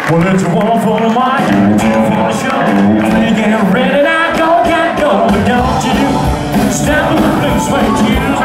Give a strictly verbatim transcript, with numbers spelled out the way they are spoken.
Well, it's one for the mic, two for the show. When you get ready, now go, can't go, but don't you step on the blue suede shoes.